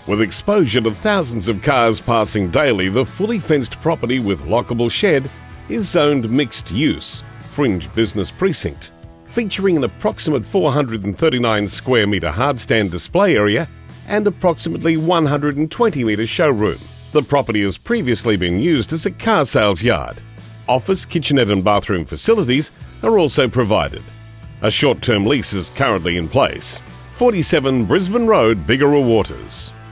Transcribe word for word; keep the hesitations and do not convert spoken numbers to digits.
With exposure to thousands of cars passing daily, the fully fenced property with lockable shed is zoned mixed use, fringe business precinct, featuring an approximate four hundred thirty-nine square metre hardstand display area and approximately one hundred twenty metre showroom. The property has previously been used as a car sales yard. Office, kitchenette and bathroom facilities are also provided. A short-term lease is currently in place. forty-seven Brisbane Road, Biggera Waters.